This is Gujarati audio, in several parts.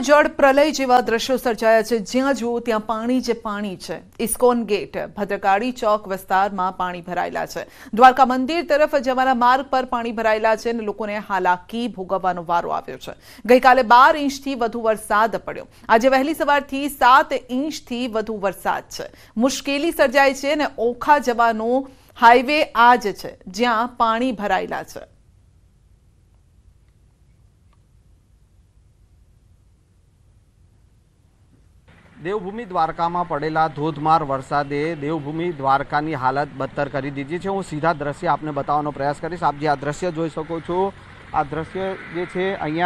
જળ પ્રલય જેવા દ્રશ્યો સર્જાયા છે। જ્યાં જુઓ ત્યાં પાણી જ પાણી છે। ઇસ્કોન ગેટ ભદ્રકાળી ચોક વિસ્તારમાં પાણી ભરાયેલા છે। દ્વારકા મંદિર તરફ જવાના માર્ગ પર પાણી ભરાયેલા છે અને લોકોને હાલાકી ભોગવવાનો વારો આવ્યો છે। ગઈકાલે 12 ઇંચથી વધુ વરસાદ પડ્યો। આજે વહેલી સવારથી 7 ઇંચથી વધુ વરસાદ છે। મુશ્કેલી સર્જાય છે અને ઓખા જવાનો હાઈવે આ જ છે જ્યાં પાણી ભરાયેલા છે। દેવભૂમિ દ્વારકામાં પડેલા ધોધમાર વરસાદે દેવભૂમિ દ્વારકાની હાલત બદતર કરી દીધી છે। હું સીધા દ્રશ્ય આપને બતાવવાનો પ્રયાસ કરીશ। આપ જે આ દ્રશ્ય જોઈ શકો છો, આ દ્રશ્ય જે છે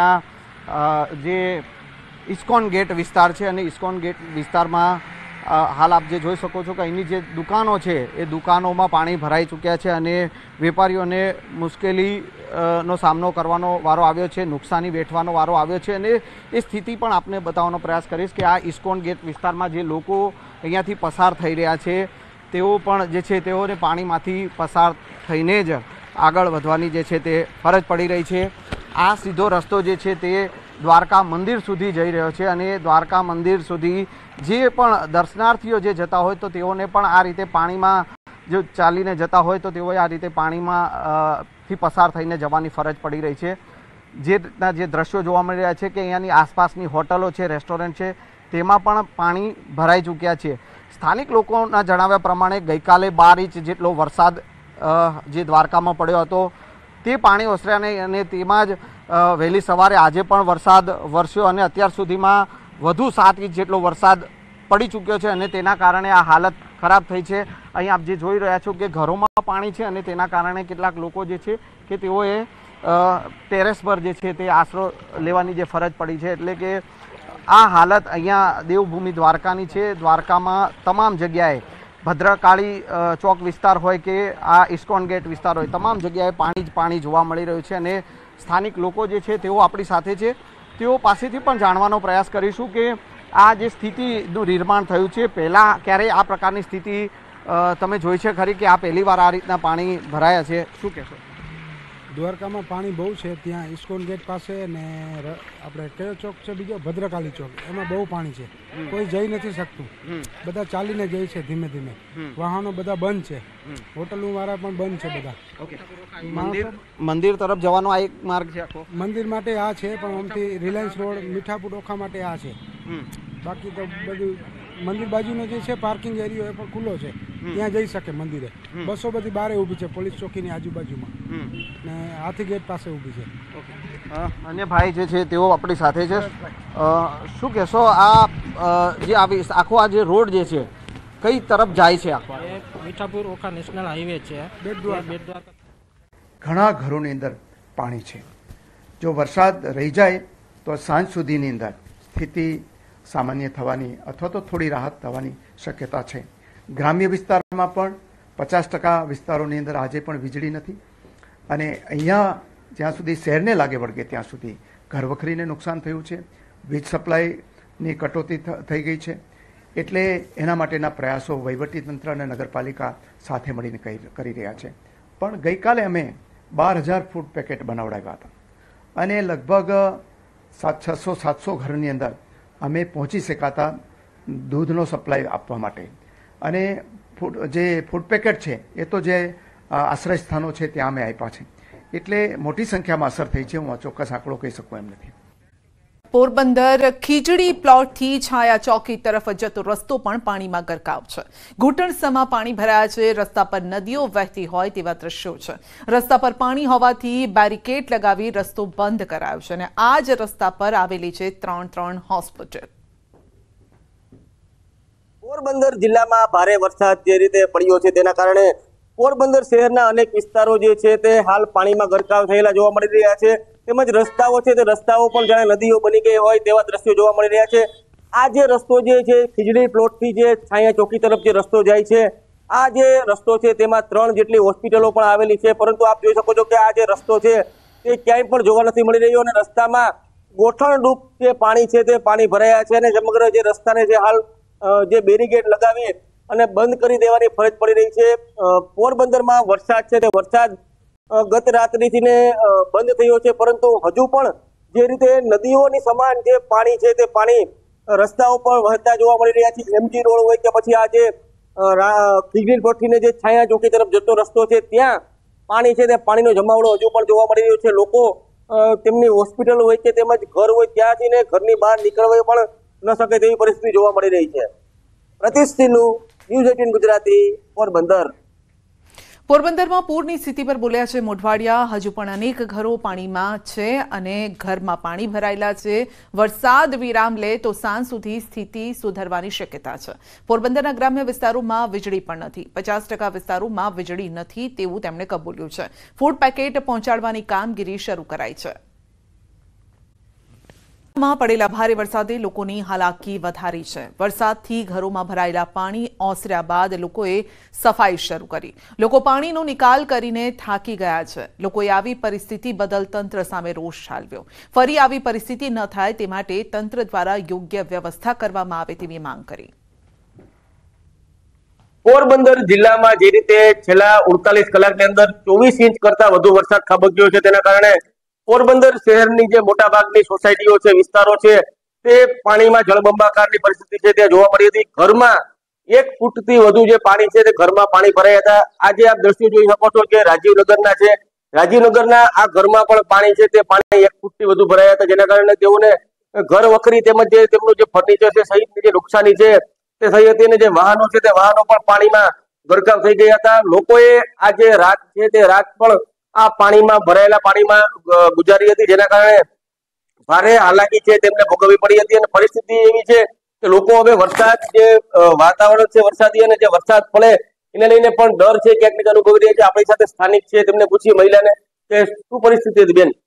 અહીંયા જે ઇસ્કોન ગેટ વિસ્તાર છે અને ઇસ્કોન ગેટ વિસ્તારમાં હાલ આપ જે જોઈ શકો છો કે અહીંની જે દુકાનો છે એ દુકાનોમાં પાણી ભરાઈ ચૂક્યા છે અને વેપારીઓને મુશ્કેલીનો સામનો કરવાનો વારો આવ્યો છે, નુકસાની વેઠવાનો વારો આવ્યો છે। અને એ સ્થિતિ પણ આપને બતાવવાનો પ્રયાસ કરીશ કે આ ઇસ્કોન ગેટ વિસ્તારમાં જે લોકો અહીંયાથી પસાર થઈ રહ્યા છે તેઓ પણ જે છે તેઓને પાણીમાંથી પસાર થઈને જ આગળ વધવાની જે છે તે ફરજ પડી રહી છે। આ સીધો રસ્તો જે છે તે દ્વારકા મંદિર સુધી જઈ રહ્યો છે અને દ્વારકા મંદિર સુધી જે પણ દર્શનાર્થીઓ જે જતા હોય તો તેઓને પણ આ રીતે પાણીમાં જો ચાલીને જતા હોય તો તેઓએ આ રીતે પાણીમાં થી પસાર થઈને જવાની ફરજ પડી રહી છે। જે રીતના જે દ્રશ્યો જોવા મળી રહ્યા છે કે અહીંયાની આસપાસની હોટલો છે, રેસ્ટોરન્ટ છે, તેમાં પણ પાણી ભરાઈ ચૂક્યા છે। સ્થાનિક લોકોના જણાવ્યા પ્રમાણે ગઈકાલે 12 ઇંચ જેટલો વરસાદ જે દ્વારકામાં પડ્યો હતો તે પાણી ઓસર્યા નહીં અને તેમાં જ વહેલી સવારે આજે પણ વરસાદ વરસ્યો અને અત્યાર સુધીમાં વધુ 7 ઇંચ જેટલો વરસાદ પડી ચૂક્યો છે અને તેના કારણે આ હાલત ખરાબ થઈ છે। અહીં આપ જે જોઈ રહ્યા છો કે ઘરોમાં પાણી છે અને તેના કારણે કેટલાક લોકો જે છે કે તેઓએ ટેરેસ પર જે છે તે આશરો લેવાની જે ફરજ પડી છે। એટલે કે આ હાલત અહીંયા દેવભૂમિ દ્વારકાની છે। દ્વારકામાં તમામ જગ્યાએ ભદ્રકાળી ચોક વિસ્તાર હોય કે આ ઇસ્કોન ગેટ વિસ્તાર હોય, તમામ જગ્યાએ પાણી જ પાણી જોવા મળી રહ્યું છે અને સ્થાનિક લોકો જે છે તેઓ આપણી સાથે છે। તેઓ પાસેથી પણ જાણવાનો પ્રયાસ કરીશું કે આ જે સ્થિતિનું નિર્માણ થયું છે, પહેલાં ક્યારેય આ પ્રકારની સ્થિતિ તમે જોઈ છે ખરી કે આ પહેલી વાર આ રીતના પાણી ભરાયા છે? શું કહેશો? દ્વારકામાં પાણી બહુ છે। ત્યાં ઇસ્કોન ગેટ પાસે ને આપણે કયો ચોક છે બીજો ભદ્રકાળી ચોક, એમાં બહુ પાણી છે। કોઈ જઈ નથી શકતું, બધા ચાલીને જાય છે ધીમે ધીમે, વાહનો બધા બંધ છે, હોટલો વાળા પણ બંધ છે બધા। મંદિર તરફ જવાનો આ એક માર્ગ છે આખો? મંદિર માટે આ છે પણ આમથી રિલાયન્સ રોડ મીઠાપુર ઓખા માટે આ છે। બાકી તો બધું મંદિર બાજુનો જે છે પાર્કિંગ એરિયો એ પણ ખુલ્લો છે, ત્યાં જઈ શકે મંદિરે। બસો બધી બારે ઊભી છે પોલીસ ચોકીની આજુબાજુમાં ને હાથી ગેટ પાસે ઊભી છે। અને ભાઈ જે છે તેઓ આપણી સાથે છે। શું કહેશો, આ જે આખો આ જે રોડ જે છે કઈ તરફ જાય છે? આખો મીઠાપુર ઓખા નેશનલ હાઈવે છે, બેટ દ્વારકા। ઘણા ઘરોની અંદર પાણી છે। જો વરસાદ રહી જાય તો સાંજ સુધીની અંદર સ્થિતિ સામાન્ય થવાની અથવા તો થોડી રાહત થવાની શક્યતા છે। ગ્રામ્ય વિસ્તારમાં પણ 50% વિસ્તારોની અંદર આજે પણ વીજળી નથી અને અહીંયા જ્યાં સુધી શહેરને લાગે વળગે ત્યાં સુધી ઘરવખરીને નુકસાન થયું છે, વીજ સપ્લાયની કટોતી થઈ ગઈ છે। એટલે એના માટેના પ્રયાસો વહીવટીતંત્ર અને નગરપાલિકા સાથે મળીને કરી રહ્યા છે। પણ ગઈકાલે અમે 12,000 ફૂડ પેકેટ બનાવડાવ્યા હતા અને લગભગ 600-700 ઘરની અંદર અમે પહોંચી શકાતા દૂધનો સપ્લાય આપવા માટે। અને જે ફૂડ પેકેટ છે એ તો જે આશ્રય સ્થાનો છે ત્યાં અમે આપ્યા છે, એટલે મોટી સંખ્યામાં અસર થઈ છે। હું આ ચોક્કસ આંકડો કહી શકું એમ નથી। પોરબંદર ખીજડી પ્લોટથી છાયા ચોકી તરફ જતો રસ્તો પણ પાણીમાં ગરકાવ છે। ઘૂંટણસમાં પાણી ભરાયા છે। રસ્તા પર નદીઓ વહેતી હોય તેવા દ્રશ્યો છે। રસ્તા પર પાણી હોવાથી બેરિકેડ લગાવી રસ્તો બંધ કરાયો છે અને આ જ રસ્તા પર આવેલી છે 3 હોસ્પિટલ। પોરબંદર જિલ્લામાં ભારે વરસાદ જે રીતે પડ્યો છે તેના કારણે પોરબંદર શહેરના અનેક વિસ્તારો જે છે તે હાલ પાણીમાં ગરકાવ થયેલા જોવા મળી રહ્યા છે। તેમજ રસ્તાઓ છે તે રસ્તાઓ પણ જાણે નદીઓ બની ગઈ હોય તેવા દ્રશ્યો જોવા મળી રહ્યા છે। આ જે રસ્તો જે છે ખીજડી પ્લોટથી જે છાયા ચોકી તરફ જે રસ્તો જાય છે, આ જે રસ્તો છે તેમાં 3 જેટલી હોસ્પિટલો પણ આવેલી છે, પરંતુ આપ જોઈ શકો છો કે આ જે રસ્તો છે તે ક્યાંય પણ જોવા નથી મળી રહ્યો અને રસ્તામાં ગોઠણરૂપ જે પાણી છે તે પાણી ભરાયા છે અને સમગ્ર જે રસ્તાને જે હાલ જે બેરીગેડ લગાવી અને બંધ કરી દેવાની ફરજ પડી રહી છે। પોરબંદરમાં વરસાદ છે તે વરસાદ ગત રાત્રિથી બંધ થયો છે, પરંતુ હજુ પણ જે રીતે નદીઓની સમાન જે પાણી છે તે પાણી રસ્તાઓ પર વહેતા જોવા મળી રહ્યા છે. એમજી રોડ હોય કે પછી આ જે ખીજડીન કોઠીને જે છાયા ચોકી તરફ જતો રસ્તો છે ત્યાં પાણી છે તે પાણીનો જમાવડો હજુ પણ જોવા મળી રહ્યો છે. લોકો તેમની હોસ્પિટલ હોય કે તેમજ ઘર હોય ત્યાંથી ને ઘરની બહાર નીકળવા પણ ન શકે તેવી પરિસ્થિતિ જોવા મળી રહી છે. પ્રતિષ્ઠિનું ન્યૂઝ 18 ગુજરાતી પોરબંદર. પોરબંદરમાં પૂરની સ્થિતિ પર બોલ્યા છે મોઢવાડિયા. હજુ પણ અનેક ઘરો પાણીમાં છે અને ઘરમાં પાણી ભરાયેલા છે. વરસાદ વિરામ લે તો સાંજ સુધી સ્થિતિ સુધરવાની શક્યતા છે. પોરબંદરના ગ્રામ્ય વિસ્તારોમાં વીજળી પણ નથી. 50% વિસ્તારોમાં વીજળી નથી તેવું તેમણે કબૂલ્યું છે. ફૂડ પેકેટ પહોંચાડવાની કામગીરી શરૂ કરાઈ છે. માં પડેલા ભારે વરસાદે લોકોની હાલાકી વધારી છે. વરસાદથી ઘરોમાં ભરાયેલા પાણી ઓસર્યા બાદ લોકોએ સફાઈ શરૂ કરી. લોકો પાણીનો નિકાલ કરીને થાકી ગયા છે. લોકોએ આવી પરિસ્થિતિ બદલ તંત્ર સામે રોષ ઠાલવ્યો. ફરી આવી પરિસ્થિતિ ન થાય તે માટે તંત્ર દ્વારા યોગ્ય વ્યવસ્થા કરવામાં આવે તેવી માંગ કરી. પોરબંદર જિલ્લામાં જે રીતે છેલ્લા 48 કલાકની અંદર 24 ઇંચ કરતા વધુ વરસાદ ખાબક્યો છે તેના કારણે પોરબંદર શહેરની જે મોટા ભાગની સોસાયટીઓ છે, વિસ્તારો છે, તે પાણીમાં જળબંબાકારની પરિસ્થિતિ છે તે જોવા મળી હતી. ઘરમાં 1 ફૂટથી વધુ જે પાણી છે તે ઘરમાં પાણી ભરાયા હતા. આજે આપ દ્રશ્યો જોઈ શકો છો કે રાજીવનગરના છે. રાજીવનગરના આ ઘરમાં પણ પાણી છે તે પાણી 1 ફૂટથી વધુ ભરાયા હતા, જેના કારણે તેઓને ઘર વખરી તેમજ જે તેમનું જે ફર્નિચર છે સહિતની જે નુકસાની છે તે થઈ હતી અને જે વાહનો છે તે વાહનો પણ પાણીમાં ગરકાવ થઈ ગયા હતા. લોકોએ આ જે રાત છે તે રાત પણ આ પાણીમાં ભરાયેલા પાણીમાં ગુજારી હતી, જેના કારણે ભારે હાલાકી છે તેમને ભોગવવી પડી હતી. અને પરિસ્થિતિ એવી છે કે લોકો હવે વરસાદ જે વાતાવરણ છે વરસાદી અને જે વરસાદ પડે એને લઈને પણ ડર છે ક્યાંક ને અનુભવી રહ્યા છે. આપણી સાથે સ્થાનિક છે, તેમને પૂછી મહિલાને કે શું પરિસ્થિતિ હતી બેન?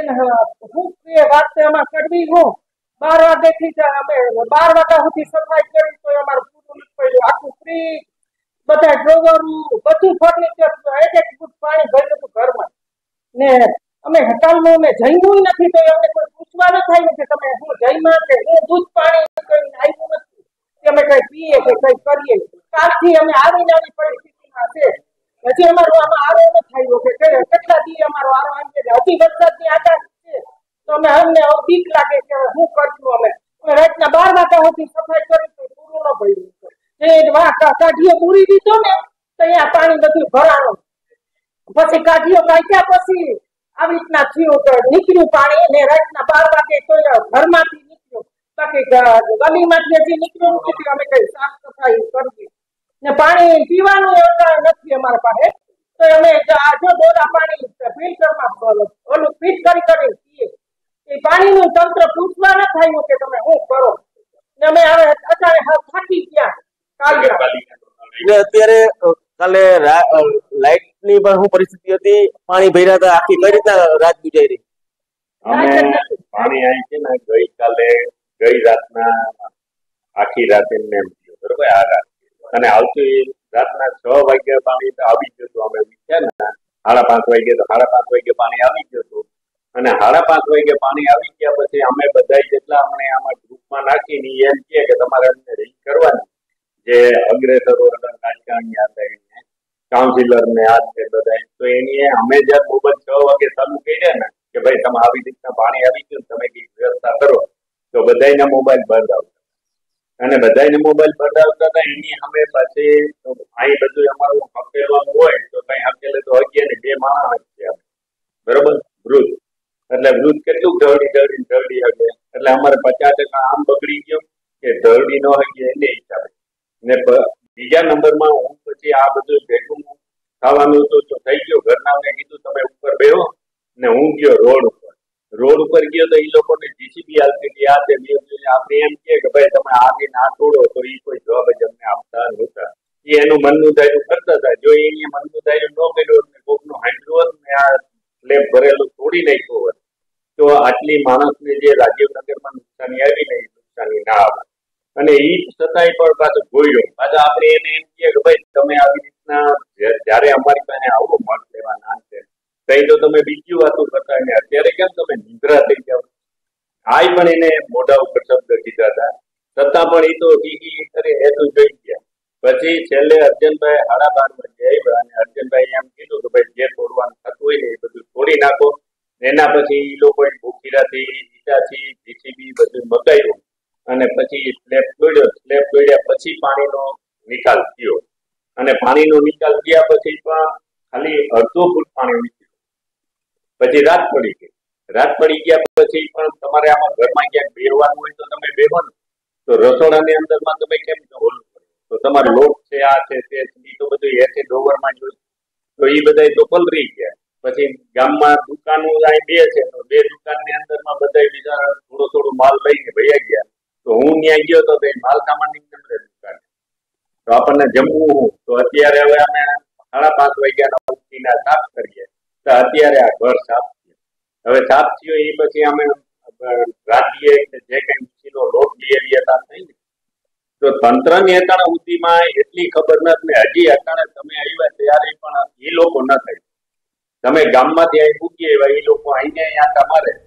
હું વાત એમાં કરવી હું 12 વાગ્યાથી અમે 12 વાગ્યા સુધી સફાઈ કરી તો અમારું પૂરું પડ્યું. આખું ફ્રીજ, બધા ડ્રોવરો, બધું ફર્નિચર, એક ફૂટ પાણી ભર્યું હતું ઘરમાં. ને અમે હટાલમાં અમે જમ્યું નથી તો અમને કોઈ પૂછવા ન થાય કે તમે હું જમ્યા કે હું દૂધ પાણી કઈ આવ્યું નથી કે અમે કઈ પીએ કે કઈ કરીએ. કાલથી અમે આવી પરિસ્થિતિમાં છે. હજી અમારું આમાં આરો ન થયો કે કેટલા દી અમારો આરો આવી જાય. હજી વરસાદની આગાહી છે તો અમને બીક લાગે કે શું કરશું. અમે રાતના 12 વાગ્યા સુધી સફાઈ કરી તો પૂરું ન પડ્યું. કાઢીઓ પૂરી દીધો ને તો અહીંયા પાણી બધું ભરાણું. પછી કાઢીઓ કાઢ્યા પછી આવી રીતના થયું નીકળ્યું પાણી ને રાતના 12 વાગે તો ઘરમાંથી નીકળ્યું. બાકી ગલીમાંથી હજી નીકળ્યું નથી. અમે કઈ સાફ સફાઈ કરવી ને પાણી પીવાનું નથી અમારા પાસે તો અમે જો દોરા પાણી ફિલ્ટરમાં ઓલું ફિટ કરી પીએ. એ પાણીનું તંત્ર પૂછવા ન થયું કે તમે શું કરો. ને અમે હવે અત્યારે થાકી ગયા. અત્યારે કાલે લાઇટની પણ શું પરિસ્થિતિ હતી? પાણી ભર્યા હતા. આખી કઈ રીતના રાત ગુજારી? અમે પાણી આવી છે ને ગઈ રાતના આખી રાત એમને એમ થયું બરોબર. આ રાત અને આવતી રાતના 6 વાગ્યા પાણી આવી ગયું હતું. અમે વિચાર ને 5:30 વાગે તો 5:30 વાગે પાણી આવી ગયું હતું અને 5:30 વાગે પાણી આવી ગયા પછી અમે બધા જેટલા અમને આમાં ગ્રુપમાં નાખીને એમ કે તમારે અમને રીચ કરવાની જે અગ્રેસરો હતા, રાજકારણી હતા, કાઉન્સિલર ને આ છે બધા, તો એની અમે જયારે મોબાઈલ 6 વાગે ચાલુ કર્યા ને કે ભાઈ તમે આવી રીતના પાણી આવી ગયું તમે કઈક વ્યવસ્થા કરો તો બધાના મોબાઈલ બંધ આવતા અને બધાને મોબાઈલ બંધ આવતા હતા. એની અમે પછી અહીં બધું અમારું હકેલવાનું હોય તો કઈ હકેલે તો 2 માણસ છે બરોબર. વૃદ્ધ એટલે વૃદ્ધ કેટલું ઢળી શકે એટલે અમારે 50% આમ બગડી ગયો કે ઢળી ન હકી એને હિસાબે. ને બીજા નંબરમાં હું પછી આ બધું ભેગું ખાવાનું તો થઈ ગયો. ઘરના કીધું તમે ઉપર બેહો ને હું ગયો રોડ ઉપર ગયો તો એ લોકોને જીસીબી હાલતી આ તે આપણે એમ કે ભાઈ તમે આવીને આ તોડો તો એ કોઈ જવાબ જ અમને આપતા નહોતા. એ એનું મનનું ધાર્યું કરતા હતા. જો એને મનનું ધાર્યું ન કર્યું ને કોકનું હાંડલું હોત ને આ સ્લેબ ભરેલું તોડી નાખ્યું હોત તો આટલી માણસને જે રાજીવનગરમાં નુકસાની આવી ને એ નુકસાની ના આવે. અને એ છતાંય પણ પાછું જોયું પાછા આપણે એને એમ કે ભાઈ તમે આવી રીતના જયારે અમારી પાસે આવો મત લેવા ના છે કઈ તો તમે બીજી વાતો કરતા ને અત્યારે કેમ તમે નિદ્રા થઈ જાવ. આ પણ એને મોઢા ઉપર શબ્દ કીધા હતા છતાં પણ એ તો કરે એ તો જોઈ ગયા. પછી છેલ્લે અર્જનભાઈ 12:30 વાગે આવ્યા અને અર્જનભાઈ એમ કીધું કે ભાઈ જે તોડવાનું થતું હોય ને એ બધું તોડી નાખો એના પછી એ લોકોએ ભૂખીરાથી ઈટાથી જીસીબી બધું મગાવ્યું અને પછી સ્લેબ તોડ્યા પછી પાણીનો નિકાલ થયો અને પાણીનો નિકાલ થયા પછી પણ ખાલી અડધો ફૂટ પાણી નીકળ્યું. પછી રાત પડી ગયા પછી પણ તમારે આમાં ઘરમાં ક્યાંક બેહવાનું હોય તો તમે બેહો ને તો રસોડાની અંદરમાં તમે કેમ ઓલું તો તમારે લોટ છે આ છે તે તો બધું એસે ડોવરમાં જોયું તો એ બધા તો પલરી ગયા. પછી ગામમાં દુકાનો અહીં 2 છે તો 2 દુકાનની અંદરમાં બધા બીજા થોડો માલ લઈને ભૈયા ગયા. તો હું ત્યાં ગયો તો માલ સામાન ની દુકાન તો આપણને જમવું હું તો અત્યારે હવે અમે 5:30 વાગ્યાના ઉઠીને સાફ કરીએ તો અત્યારે આ ઘર સાફ થયું. હવે સાફ થયો એ પછી અમે રાત્રિએ જે કઈ ઉછીનો લોટ લઈ આવ્યા હતા નહીં તો તંત્રની અટાણે સુધીમાં એટલી ખબર નથી ને હજી અટાણે તમે આવ્યા ત્યારે પણ એ લોકો ન થાય. તમે ગામમાંથી અહીં મૂકી આવ્યા એ લોકો અહીંયા તમારે